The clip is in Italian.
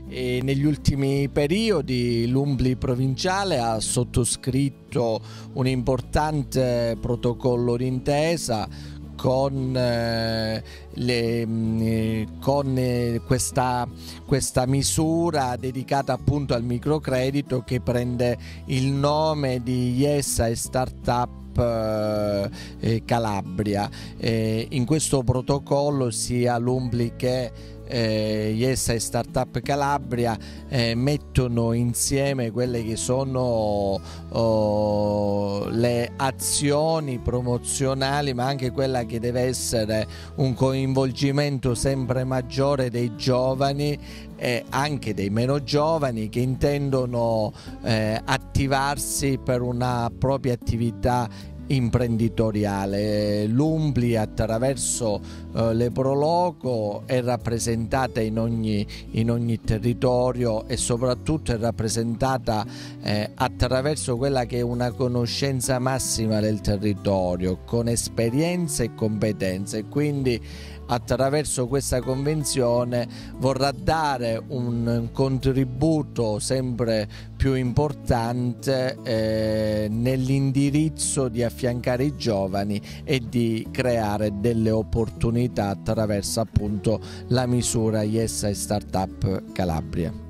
E negli ultimi periodi l'Umbli provinciale ha sottoscritto un importante protocollo d'intesa con questa misura dedicata appunto al microcredito, che prende il nome di Yes ai Startup Calabria. In questo protocollo sia l'Umbli che Yes ai Startup Calabria mettono insieme quelle che sono le azioni promozionali, ma anche quella che deve essere un coinvolgimento sempre maggiore dei giovani e anche dei meno giovani che intendono attivarsi per una propria attività imprenditoriale. L'Umbli attraverso le Proloco è rappresentata in ogni territorio e soprattutto è rappresentata attraverso quella che è una conoscenza massima del territorio, con esperienze e competenze, e quindi attraverso questa convenzione vorrà dare un contributo sempre più importante nell'indirizzo di affiancare i giovani e di creare delle opportunità attraverso appunto la misura Yes ai Startup Calabria.